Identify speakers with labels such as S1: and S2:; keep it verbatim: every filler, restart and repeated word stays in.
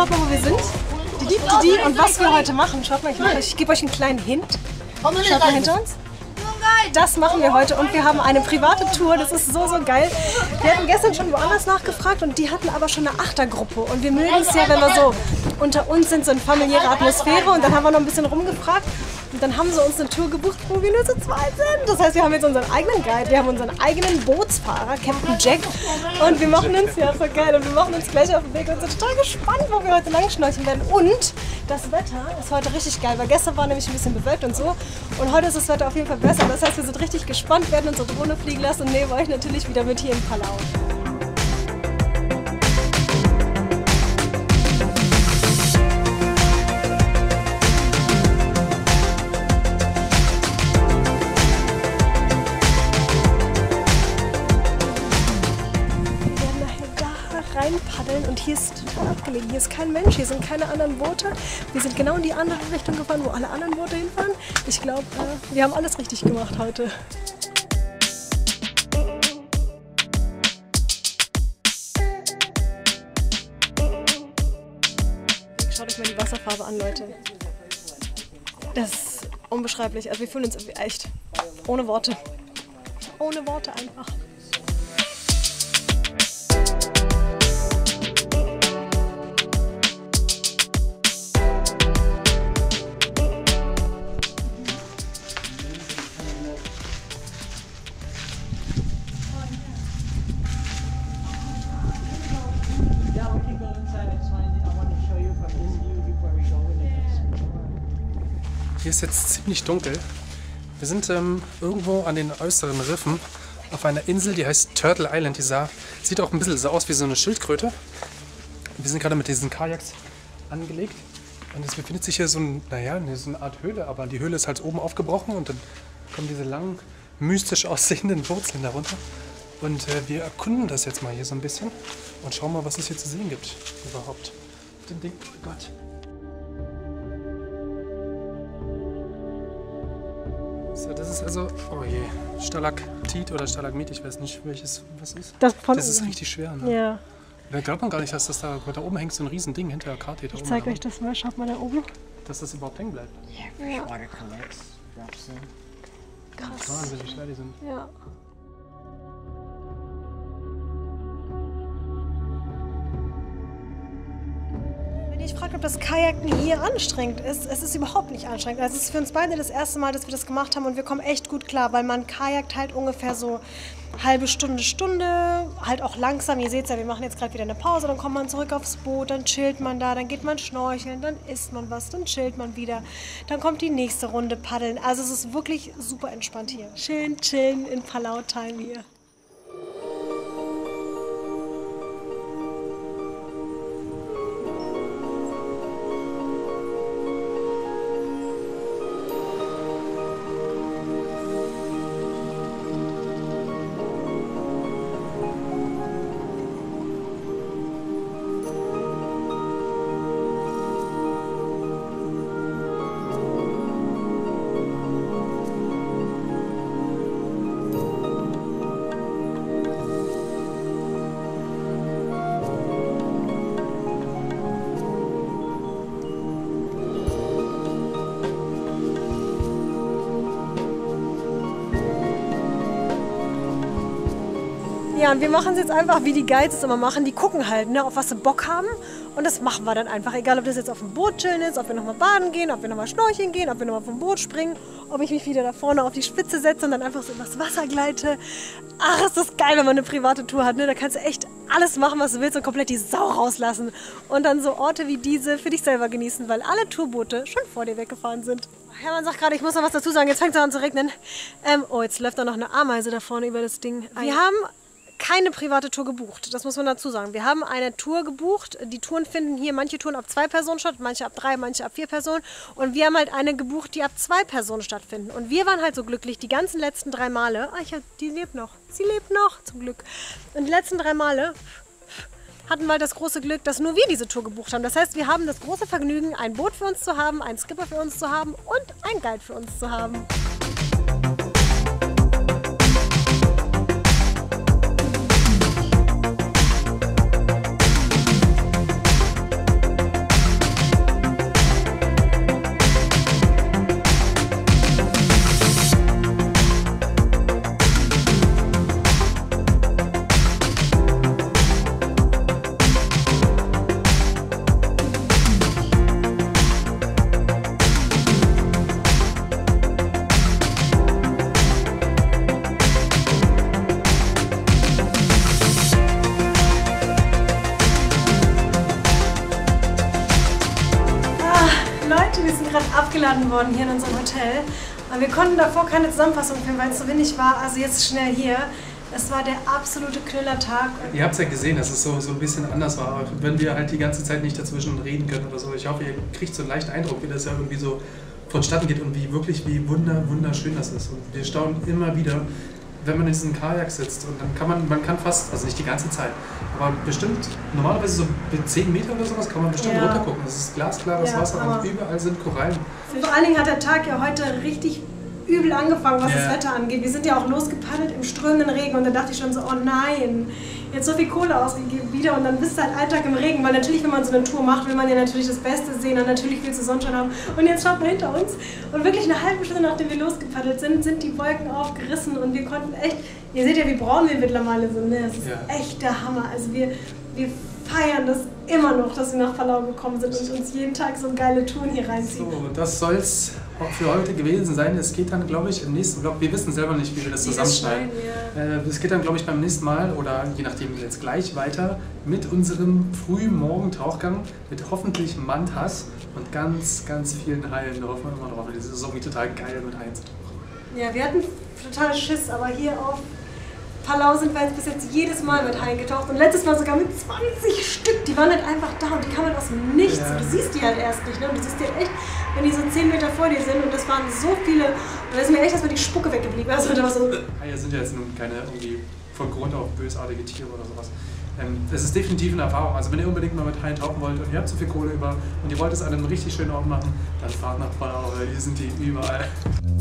S1: schaut mal, wo wir sind. Die, die, die, die. Und was wir heute machen, schaut mal, ich, mach euch, ich gebe euch einen kleinen Hint. Schaut mal hinter uns. Das machen wir heute und wir haben eine private Tour, das ist so, so geil. Wir hatten gestern schon woanders nachgefragt und die hatten aber schon eine Achtergruppe. Und wir mögen es ja, wenn wir so unter uns sind, so eine familiäre Atmosphäre. Und dann haben wir noch ein bisschen rumgefragt. Und dann haben sie uns eine Tour gebucht, wo wir nur zu zweit sind. Das heißt, wir haben jetzt unseren eigenen Guide, wir haben unseren eigenen Bootsfahrer, Captain Jack. Und wir machen uns, ja voll geil, und wir machen uns gleich auf den Weg und sind total gespannt, wo wir heute lang schnorcheln werden. Und das Wetter ist heute richtig geil, weil gestern war nämlich ein bisschen bewölkt und so. Und heute ist das Wetter auf jeden Fall besser. Das heißt, wir sind richtig gespannt, werden unsere Drohne fliegen lassen und nehmen euch natürlich wieder mit hier in Palau. Paddeln und hier ist total abgelegen. Hier ist kein Mensch, hier sind keine anderen Boote. Wir sind genau in die andere Richtung gefahren, wo alle anderen Boote hinfahren. Ich glaube, äh, wir haben alles richtig gemacht heute. Schaut euch mal die Wasserfarbe an, Leute. Das ist unbeschreiblich. Also wir fühlen uns echt ohne Worte. Ohne Worte einfach.
S2: Hier ist jetzt ziemlich dunkel. Wir sind ähm, irgendwo an den äußeren Riffen auf einer Insel, die heißt Turtle Island. Die sah, sieht auch ein bisschen so aus wie so eine Schildkröte. Wir sind gerade mit diesen Kajaks angelegt und es befindet sich hier so, ein, naja, so eine Art Höhle, aber die Höhle ist halt oben aufgebrochen und dann kommen diese langen, mystisch aussehenden Wurzeln darunter. Und äh, wir erkunden das jetzt mal hier so ein bisschen und schauen mal, was es hier zu sehen gibt überhaupt. Den Ding, oh Gott. So, das ist also, oh je, Stalaktit oder Stalagmit, ich weiß nicht, welches was ist.
S1: Das, von
S2: das ist richtig schwer, ne?
S1: Ja.
S2: Da glaubt man gar nicht, dass das da, da oben hängt so ein riesen Ding hinter der Karte.
S1: Ich zeige euch das mal, schaut mal da oben.
S2: Dass das überhaupt hängen bleibt.
S1: Ja.
S2: Krass. Wahnsinn, wie schwer die sind.
S1: Ja. Wenn ihr euch fragt, ob das Kajaken hier anstrengend ist, es ist überhaupt nicht anstrengend. Also es ist für uns beide das erste Mal, dass wir das gemacht haben und wir kommen echt gut klar, weil man kajakt halt ungefähr so halbe Stunde, Stunde, halt auch langsam. Ihr seht ja, wir machen jetzt gerade wieder eine Pause, dann kommt man zurück aufs Boot, dann chillt man da, dann geht man schnorcheln, dann isst man was, dann chillt man wieder. Dann kommt die nächste Runde paddeln. Also es ist wirklich super entspannt hier. Schön chillen in Palau Time hier. Ja, und wir machen es jetzt einfach, wie die Guides es immer machen. Die gucken halt, ne, auf was sie Bock haben. Und das machen wir dann einfach. Egal, ob das jetzt auf dem Boot chillen ist, ob wir nochmal baden gehen, ob wir nochmal schnorcheln gehen, ob wir nochmal vom Boot springen, ob ich mich wieder da vorne auf die Spitze setze und dann einfach so übers Wasser gleite. Ach, ist das geil, wenn man eine private Tour hat, ne? Da kannst du echt alles machen, was du willst und komplett die Sau rauslassen. Und dann so Orte wie diese für dich selber genießen, weil alle Tourboote schon vor dir weggefahren sind. Hermann sagt gerade, ich muss noch was dazu sagen, jetzt fängt es an zu regnen. Ähm, oh, jetzt läuft da noch eine Ameise da vorne über das Ding. Wir haben keine private Tour gebucht, das muss man dazu sagen. Wir haben eine Tour gebucht, die Touren finden hier, manche Touren ab zwei Personen statt, manche ab drei, manche ab vier Personen. Und wir haben halt eine gebucht, die ab zwei Personen stattfinden. Und wir waren halt so glücklich, die ganzen letzten drei Male, ah, ich hab, die lebt noch, sie lebt noch, zum Glück. Und die letzten drei Male hatten wir halt das große Glück, dass nur wir diese Tour gebucht haben. Das heißt, wir haben das große Vergnügen, ein Boot für uns zu haben, einen Skipper für uns zu haben und einen Guide für uns zu haben. Leute, wir sind gerade abgeladen worden hier in unserem Hotel. Aber wir konnten davor keine Zusammenfassung filmen, weil es so windig war. Also jetzt schnell hier. Es war der absolute Knüllertag.
S2: Ihr habt es ja gesehen, dass es so, so ein bisschen anders war. Auch wenn wir halt die ganze Zeit nicht dazwischen reden können oder so. Ich hoffe, ihr kriegt so einen leichten Eindruck, wie das ja irgendwie so vonstatten geht und wie wirklich, wie wunder, wunderschön das ist. Und wir staunen immer wieder, wenn man in diesem Kajak sitzt und dann kann man, man kann fast, also nicht die ganze Zeit, aber bestimmt, normalerweise so zehn Meter oder sowas kann man bestimmt
S1: ja.
S2: runter gucken. Das ist glasklares
S1: ja,
S2: Wasser und überall sind Korallen.
S1: Vor allen Dingen hat der Tag ja heute richtig übel angefangen, was
S2: ja.
S1: das Wetter angeht. Wir sind ja auch losgepaddelt im strömenden Regen und da dachte ich schon so, oh nein, jetzt so viel Kohle ausgegeben wieder und dann bist du halt Alltag im Regen, weil natürlich, wenn man so eine Tour macht, will man ja natürlich das Beste sehen und natürlich willst du Sonnenschein haben. Und jetzt schaut man hinter uns und wirklich eine halbe Stunde nachdem wir losgepaddelt sind, sind die Wolken aufgerissen und wir konnten echt, ihr seht ja, wie braun wir mittlerweile sind, ne? Das ist ja. echt der Hammer. Also wir, wir feiern das immer noch, dass wir nach Palau gekommen sind und uns jeden Tag so geile Touren hier reinziehen.
S2: So, das soll es auch für heute gewesen sein. Es geht dann, glaube ich, im nächsten Vlog, wir wissen selber nicht, wie wir das
S1: wie
S2: zusammenschneiden.
S1: Das ja.
S2: äh, es geht dann, glaube ich, beim nächsten Mal oder je nachdem jetzt gleich weiter mit unserem Frühmorgen-Tauchgang mit hoffentlich Mantas und ganz, ganz vielen Haien. Da hoffen wir immer drauf. Das ist irgendwie total geil, mit Haien zu tauchen.
S1: Ja, wir hatten total Schiss, aber hier auf Palau sind wir jetzt bis jetzt jedes Mal mit Haien getaucht und letztes Mal sogar mit zwanzig Stück. Die waren halt einfach da und die kamen aus dem Nichts. Ja. Und du siehst die halt erst nicht. Ne? Und du siehst die halt echt, wenn die so zehn Meter vor dir sind und das waren so viele. Und da ist mir echt erstmal die Spucke weggeblieben. Also da war so
S2: Haie sind ja jetzt nun keine irgendwie von Grund auf bösartige Tiere oder sowas. Ähm, es ist definitiv eine Erfahrung. Also wenn ihr unbedingt mal mit Haien tauchen wollt und ihr habt so viel Kohle über und ihr wollt es an einem richtig schönen Ort machen, dann fahrt nach Palau, weil hier sind die überall.